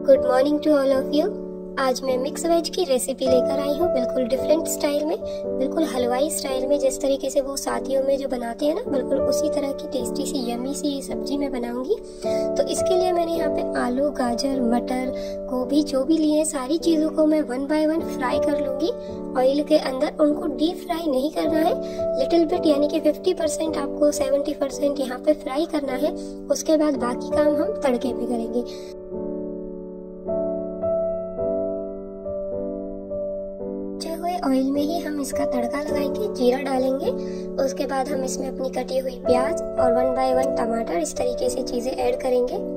Good morning to all of you. आज मैं mix veg की रेसिपी लेकर आई हूँ, बिल्कुल डिफरेंट स्टाइल में, बिल्कुल हलवाई स्टाइल में। जिस तरीके से वो शादियों में जो बनाते हैं ना, बिल्कुल उसी तरह की टेस्टी सी यमी सी ये सब्जी मैं बनाऊंगी। तो इसके लिए मैंने यहाँ पे आलू, गाजर, मटर, गोभी जो भी लिए हैं, सारी चीज़ों को मैं 1 बाय 1 फ्राई कर लूंगी ऑयल के अंदर। उनको डीप फ्राई नहीं करना है, लिटिल बिट, यानी कि 50% आपको 70% यहाँ पे फ्राई करना है। उसके बाद बाकी काम हम तड़के पे करेंगे। ऑयल में ही हम इसका तड़का लगाएंगे, जीरा डालेंगे। उसके बाद हम इसमें अपनी कटी हुई प्याज और 1 बाय 1 टमाटर, इस तरीके से चीजें ऐड करेंगे।